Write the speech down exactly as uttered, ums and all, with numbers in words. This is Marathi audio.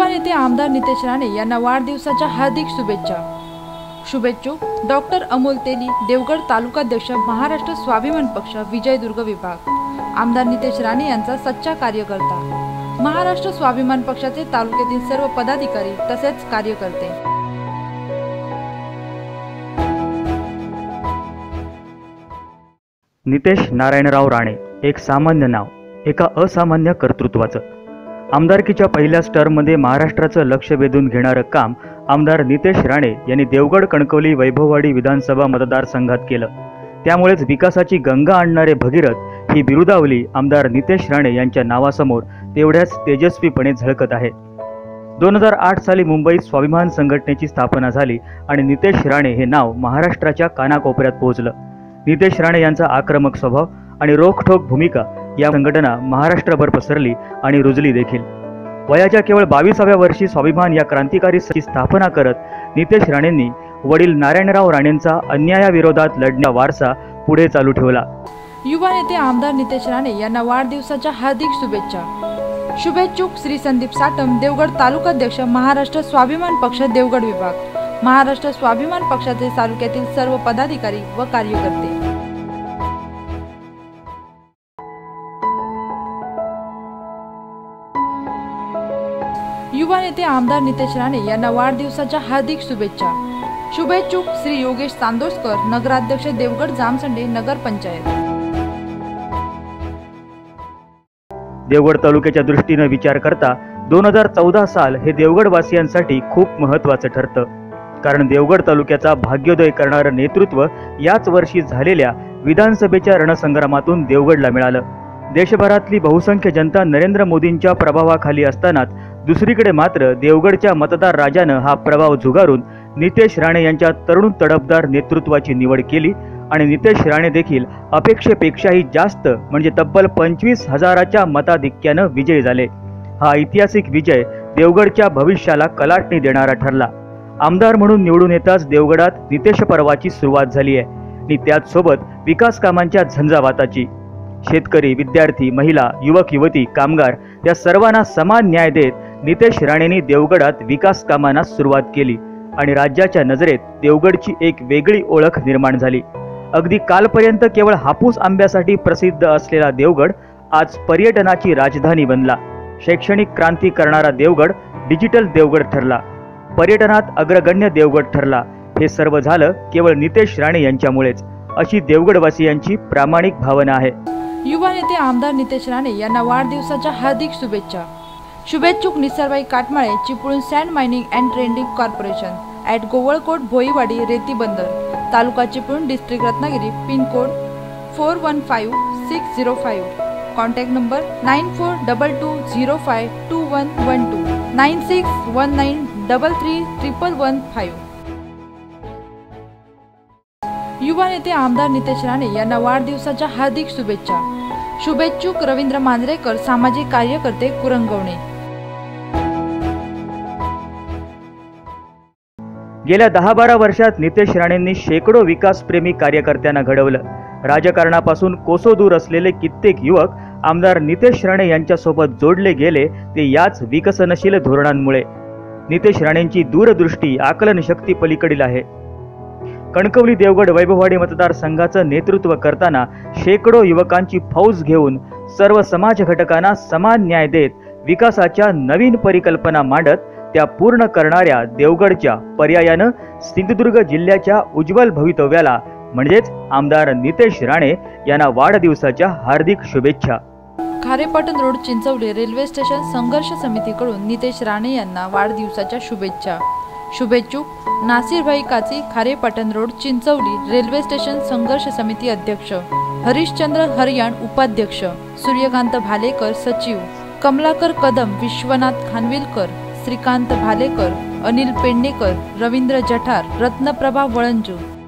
नेते आमदार नितेश राणे यांना वाढदिवसाच्या हार्दिक शुभेच्छा। शुभेच्छुक डॉक्टर अमोल तेली, देवगड तालुकाध्यक्ष, महाराष्ट्र स्वाभिमान पक्ष, विजयदुर्ग विभाग। आमदार नितेश राणे यांचा सच्चा कार्यकर्ता, महाराष्ट्र स्वाभिमान पक्षाचे तालुक्यातील सर्व पदाधिकारी तसेच कार्यकर्ते। नितेश नारायणराव राणे एक सामान्य नाव, एका असामान्य कर्तृत्वाचं। आमदारकीच्या पहिल्याच टर्ममध्ये महाराष्ट्राचं लक्ष वेधून घेणारं काम आमदार नितेश राणे यांनी देवगड कणकवली वैभववाडी विधानसभा मतदारसंघात केलं। त्यामुळेच विकासाची गंगा आणणारे भगीरथ ही बिरुदावली आमदार नितेश राणे यांच्या नावासमोर तेवढ्याच तेजस्वीपणे झळकत आहे। दोन हजार आठ साली मुंबईत स्वाभिमान संघटनेची स्थापना झाली आणि नितेश राणे हे नाव महाराष्ट्राच्या कानाकोपऱ्यात पोहोचलं। नितेश राणे यांचा आक्रमक स्वभाव आणि रोखठोक भूमिका या संघटना महाराष्ट्रभर पसरली आणि रुजली देखील। वयाच्या केवळ बावीसाव्या वर्षी स्वाभिमान या क्रांतिकारी संघटनेची स्थापना करत नितेश राणेंनी वडील नारायणराव राणेंचा अन्यायाविरोधात लढण्याचा वारसा पुढे चालू ठेवला। युवा नेते आमदार नितेश राणे यांना वाढदिवसाच्या हार्दिक शुभेच्छा। शुभेच्छुक श्री संदीप साटम, देवगड तालुकाध्यक्ष, महाराष्ट्र स्वाभिमान पक्ष, देवगड विभाग। महाराष्ट्र स्वाभिमान पक्षाचे तालुक्यातील सर्व पदाधिकारी व कार्यकर्ते। युवा नेते आमदार नितेश राणे यांना वाढदिवसाच्या हार्दिक शुभेच्छा। शुभेच्छुक श्री योगेश चांदोसकर, नगराध्यक्ष, देवगड जामसंडे नगर पंचायत। देवगड तालुक्याच्या दृष्टीने विचार करता दोन हजार चौदा साल हे देवगड वासियांसाठी खूप महत्त्वाचं ठरतं, कारण देवगड तालुक्याचा भाग्योदय करणारं नेतृत्व याच वर्षी झालेल्या विधानसभेच्या रणसंग्रामातून देवगडला मिळालं। देशभरातली बहुसंख्य जनता नरेंद्र मोदींच्या प्रभावाखाली असतानाच दुसरीकडे मात्र देवगडच्या मतदार राजानं हा प्रभाव झुगारून नितेश राणे यांच्या तरुण तडफदार नेतृत्वाची निवड केली आणि नितेश राणे देखील अपेक्षेपेक्षाही जास्त म्हणजे तब्बल पंचवीस हजाराच्या मताधिक्यानं विजयी झाले। हा ऐतिहासिक विजय देवगडच्या भविष्याला कलाटणी देणारा ठरला। आमदार म्हणून निवडून येताच देवगडात नितेश पर्वाची सुरुवात झाली आहे आणि त्याचसोबत विकास कामांच्या झंझावाताची। शेतकरी, विद्यार्थी, महिला, युवक युवती, कामगार या सर्वांना समान न्याय देत नितेश राणेंनी देवगडात विकास कामांना सुरुवात केली आणि राज्याच्या नजरेत देवगडची एक वेगळी ओळख निर्माण झाली। अगदी कालपर्यंत केवळ हापूस आंब्यासाठी प्रसिद्ध असलेला देवगड आज पर्यटनाची राजधानी बनला। शैक्षणिक क्रांती करणारा देवगड डिजिटल देवगड ठरला, पर्यटनात अग्रगण्य देवगड ठरला। हे सर्व झालं केवळ नितेश राणे यांच्यामुळेच, अशी देवगडवासियांची प्रामाणिक भावना आहे। युवा नेते आमदार नितेश राणे यांना वाढदिवसाच्या हार्दिक शुभेच्छा। शुभेच्छुक Nisarbai Katmale, Chiplun sand mining and trading corporation, at Govalkot, Bhoiwadi, Reti Bandar, taluka Chiplun, district Ratnagiri, pin code four one five six zero five. Contact number nine four double two zero five two one one two, nine six one nine double three triple one five. युवा नेते आमदार नितेश राणे यांना वाढदिवसाच्या हार्दिक शुभेच्छा। शुभेच्छुक रवींद्र मांजरेकर, सामाजिक कार्यकर्ते, कुरंगवणे। गेल्या दहा बारा वर्षात नितेश राणेंनी शेकडो विकासप्रेमी कार्यकर्त्यांना घडवलं। राजकारणापासून कोसो दूर असलेले कित्येक युवक आमदार नितेश राणे यांच्यासोबत जोडले गेले ते याच विकसनशील धोरणांमुळे। नितेश राणेंची दूरदृष्टी आकलन शक्ती पलीकडील आहे। कणकवली देवगड वैभववाडी मतदारसंघाचं नेतृत्व करताना शेकडो युवकांची फौज घेऊन सर्व समाज घटकांना समान न्याय देत विकासाच्या नवीन परिकल्पना मांडत त्या पूर्ण करणाऱ्या देवगडच्या पर्यायानं सिंधुदुर्ग जिल्ह्याच्या उज्ज्वल भवितव्याला म्हणजेच आमदार नितेश राणे यांना वाढदिवसाच्या हार्दिक शुभेच्छा। Kharepatan road, Chinchwali railway station संघर्ष समितीकडून नितेश राणे यांना वाढदिवसाच्या शुभेच्छा। शुभेच्छुक Nasirbhai Kachi, Kharepatan road, Chinchwali railway station संघर्ष समिती अध्यक्ष, हरिश्चंद्र हरियाण उपाध्यक्ष, सूर्यकांत भालेकर सचिव, कमलाकर कदम, विश्वनाथ खानविलकर, श्रीकांत भालेकर, अनिल पेडणेकर, रवींद्र जठार, रत्नप्रभा वळंजू।